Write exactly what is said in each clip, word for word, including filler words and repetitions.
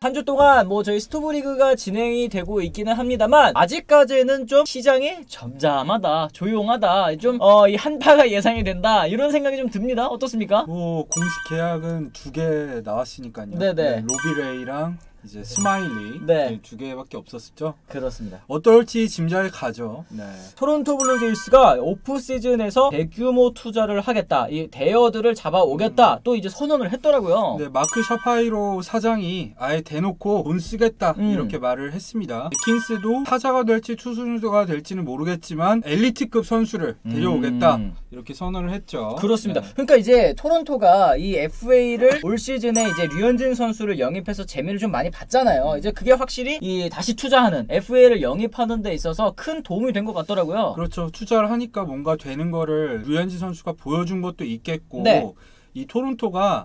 한 주 동안 뭐 저희 스토브리그가 진행이 되고 있기는 합니다만 아직까지는 좀 시장이 점잠하다, 조용하다, 좀 어 이 한파가 예상이 된다 이런 생각이 좀 듭니다. 어떻습니까? 뭐 공식 계약은 두 개 나왔으니까요. 네네. 네, 로비레이랑 이제 스마일리 네. 두 개밖에 없었죠. 그렇습니다. 어떨지 짐작이 가죠. 네. 토론토 블루제이스가 오프 시즌에서 대규모 투자를 하겠다, 이 대여들을 잡아오겠다, 음. 또 이제 선언을 했더라고요. 네, 마크 샤파이로 사장이 아예 대놓고 돈 쓰겠다 음. 이렇게 말을 했습니다. 킨스도 타자가 될지 투수가 될지는 모르겠지만 엘리트급 선수를 데려오겠다 음. 이렇게 선언을 했죠. 그렇습니다. 네. 그러니까 이제 토론토가 이 에프에이를 올 시즌에 이제 류현진 선수를 영입해서 재미를 좀 많이 봤잖아요. 이제 그게 확실히 이 다시 투자하는 에프에이를 영입하는 데 있어서 큰 도움이 된 것 같더라고요. 그렇죠. 투자를 하니까 뭔가 되는 거를 류현진 선수가 보여준 것도 있겠고 네. 이 토론토가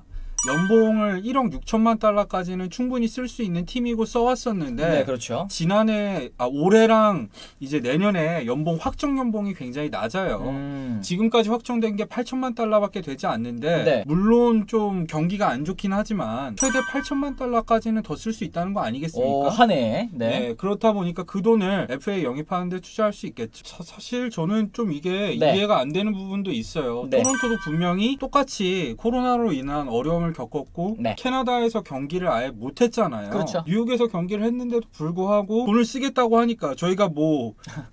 연봉을 일억 육천만 달러까지는 충분히 쓸 수 있는 팀이고 써왔었는데 네, 그렇죠. 지난해 아 올해랑 이제 내년에 연봉 확정 연봉이 굉장히 낮아요. 음. 지금까지 확정된 게 팔천만 달러밖에 되지 않는데 네. 물론 좀 경기가 안 좋긴 하지만 최대 팔천만 달러까지는 더 쓸 수 있다는 거 아니겠습니까? 오, 한 해에. 네. 네, 그렇다 보니까 그 돈을 에프에이 영입하는 데 투자할 수 있겠죠. 사, 사실 저는 좀 이게 네. 이해가 안 되는 부분도 있어요. 네. 토론토도 분명히 똑같이 코로나로 인한 어려움을 겪었고 네. 캐나다에서 경기를 아예 못했잖아요. 그렇죠. 뉴욕에서 경기를 했는데도 불구하고 돈을 쓰겠다고 하니까 저희가 뭐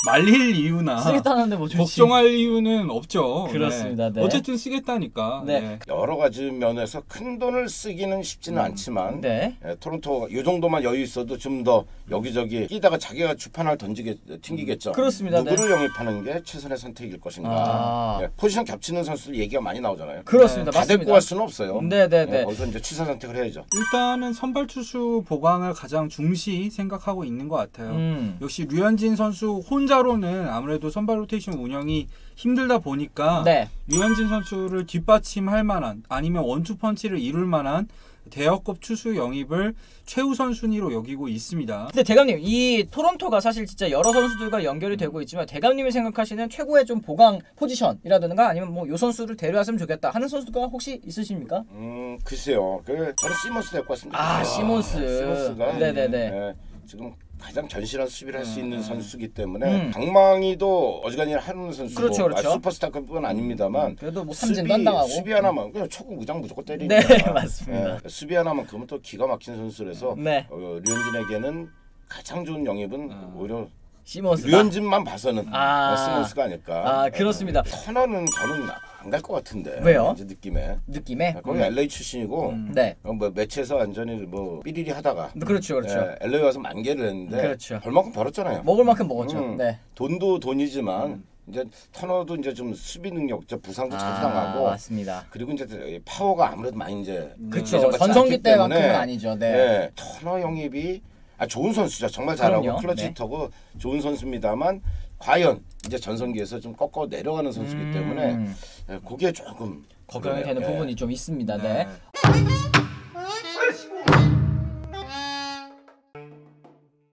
말릴 이유나 쓰겠다는데 뭐 걱정할 이유는 없죠. 그렇습니다. 네. 네. 어쨌든 쓰겠다니까. 네. 네. 여러 가지 면에서 큰 돈을 쓰기는 쉽지는 음. 않지만 네. 예, 토론토가 이 정도만 여유 있어도 좀 더 여기저기 끼다가 자기가 주판을 던지게 튕기겠죠. 그렇습니다. 누구를 네. 영입하는 게 최선의 선택일 것인가. 아. 예, 포지션 겹치는 선수들 얘기가 많이 나오잖아요. 그렇습니다. 다 맞습니다. 데리고 갈 수는 없어요. 네네네. 예, 거기서 이제 취사 선택을 해야죠. 일단은 선발 투수 보강을 가장 중시 생각하고 있는 것 같아요. 음. 역시 류현진 선수 혼자로는 아무래도 선발 로테이션 운영이 힘들다 보니까 네. 류현진 선수를 뒷받침할 만한 아니면 원투펀치를 이룰 만한 대여급 투수 영입을 최우선 순위로 여기고 있습니다. 근데 대감님, 이 토론토가 사실 진짜 여러 선수들과 연결이 되고 있지만 대감님이 생각하시는 최고의 좀 보강 포지션이라든가 아니면 뭐 요 선수를 데려왔으면 좋겠다 하는 선수가 혹시 있으십니까? 음 글쎄요. 그 저는 시몬스 데리고 왔습니다. 아, 시몬스. 시몬스가 네네네. 예, 지금 가장 견실한 수비를 할 수 있는 음. 선수이기 때문에 음. 강망이도 어지간히 하는 선수고 그렇죠, 그렇죠. 아, 슈퍼스타급은 아닙니다만 그래도 뭐 수비, 삼진도 한당하고. 수비 하나만 그냥 초구 무장 무조건 때리니까 네, 맞습니다. 예, 수비 하나만 그러면 또 기가 막힌 선수라서 네. 어, 류현진에게는 가장 좋은 영입은 음. 오히려 시몬스다. 류현진만 봐서는 아. 시몬스가 아닐까. 아, 그렇습니다. 터너는 저는 안 갈 것 같은데. 왜요? 이제 느낌에. 느낌에. 거기 엘에이 출신이고 음. 네. 어, 뭐 매치에서 완전히 뭐 삐리리 하다가 그렇죠, 그렇죠. 예, 엘에이 와서 만개를 했는데 그렇죠. 벌만큼 벌었잖아요. 먹을 만큼 먹었죠. 음. 네. 돈도 돈이지만 이제 터너도 이제 좀 수비 능력, 저 부상도 자주 당하고 맞습니다. 그리고 이제 파워가 아무래도 많이 이제 그렇죠. 예전같이 전성기 않기 때만큼은 때문에 아니죠. 네. 예, 터너 영입이 아, 좋은 선수죠. 정말 잘하고 그럼요. 클러치 네. 히터고 좋은 선수입니다만 과연 이제 전성기에서 좀 꺾어 내려가는 선수이기 때문에 음. 예, 그게 조금 걱정이 그러네요. 되는 예. 부분이 좀 있습니다. 네. 네.